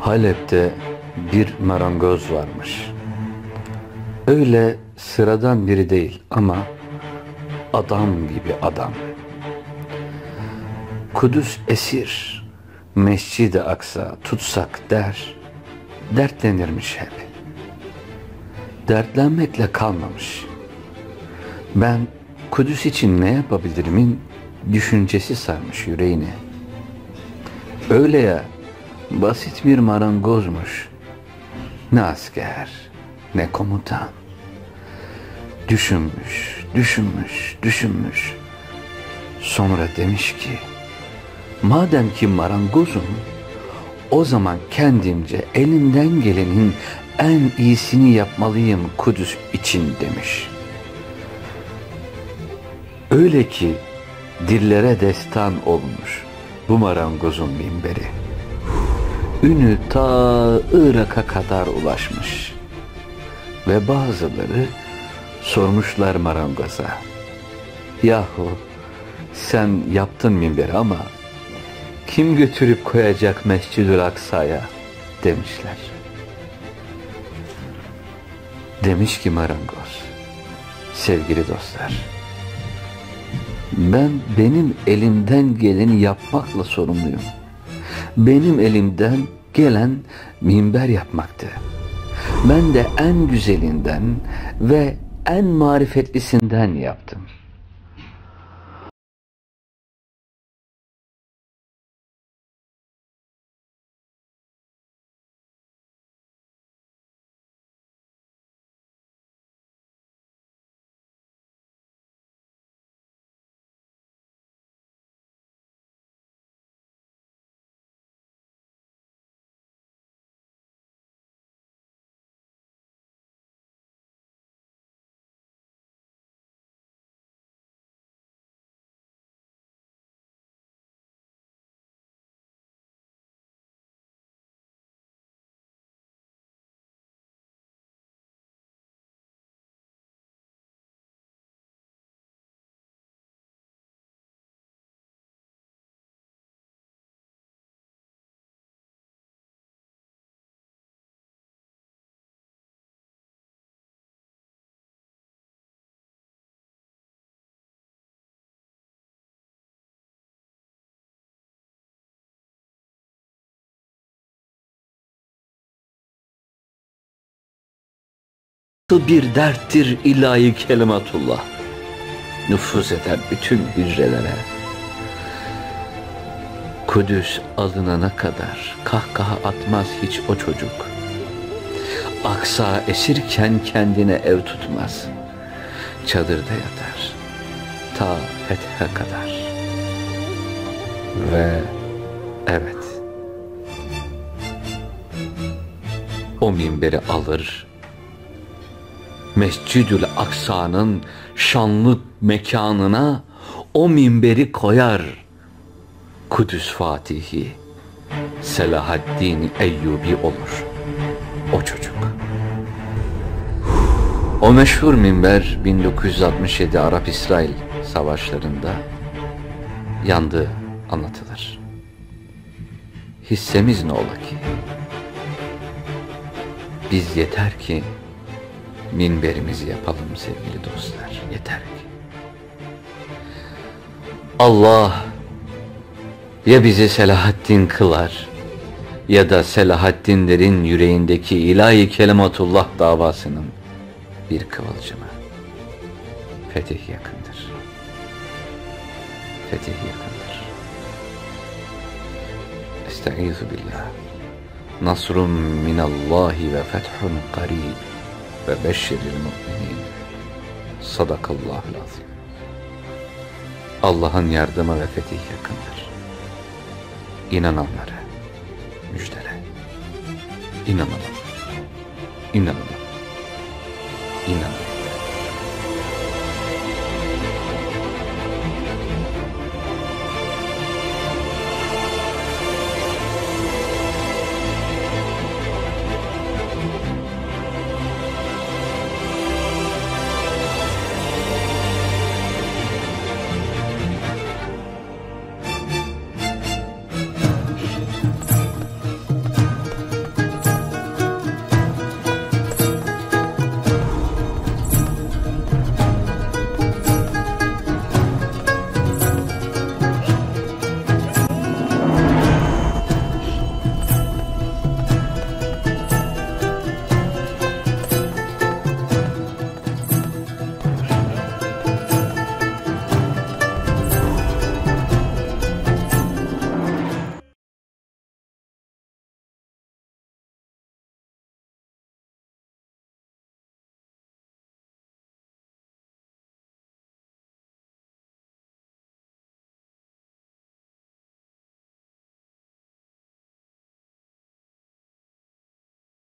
Halep'te bir marangoz varmış. Öyle sıradan biri değil ama adam gibi adam. Kudüs esir, Mescid-i Aksa tutsak der, dertlenirmiş hep. Dertlenmekle kalmamış. Ben Kudüs için ne yapabilirimin düşüncesi sarmış yüreğini. Öyle ya, basit bir marangozmuş. Ne asker, ne komutan. Düşünmüş. Sonra demiş ki, madem ki marangozum, o zaman kendimce elimden gelenin en iyisini yapmalıyım Kudüs için demiş. Öyle ki dillere destan olmuş bu marangozun minberi. Ünü ta Irak'a kadar ulaşmış. Ve bazıları sormuşlar marangoza, yahu sen yaptın minberi ama kim götürüp koyacak Mescid-ül Aksa'ya demişler. Demiş ki marangoz, sevgili dostlar, ben benim elimden geleni yapmakla sorumluyum. Benim elimden gelen minber yapmaktı. Ben de en güzelinden ve en marifetlisinden yaptım. Nasıl bir derttir ilahi kelimatullah, nüfuz eder bütün hücrelere. Kudüs alınana kadar kahkaha atmaz hiç o çocuk. Aksa esirken kendine ev tutmaz, çadırda yatar ta fethe kadar. Ve evet, o minberi alır, Mescid-ül Aksa'nın şanlı mekanına o minberi koyar. Kudüs Fatihi Selahaddin Eyyubi olur o çocuk. O meşhur minber 1967 Arap-İsrail savaşlarında yandığı anlatılır. Hissemiz ne ola ki? Biz yeter ki minberimizi yapalım sevgili dostlar, yeter ki. Allah ya bizi Selahaddin kılar ya da Selahaddinlerin yüreğindeki ilahi kelimatullah davasının bir kıvılcımı. Fetih yakındır. Fetih yakındır. Estaizu billah. Nasrun minallahi ve fethun qarib ve beşşiril mu'minin. Sadakallahul azim. Allah'ın yardımı ve fetih yakındır. İnananları müjdele. İnanalım. İnanalım. İnanalım.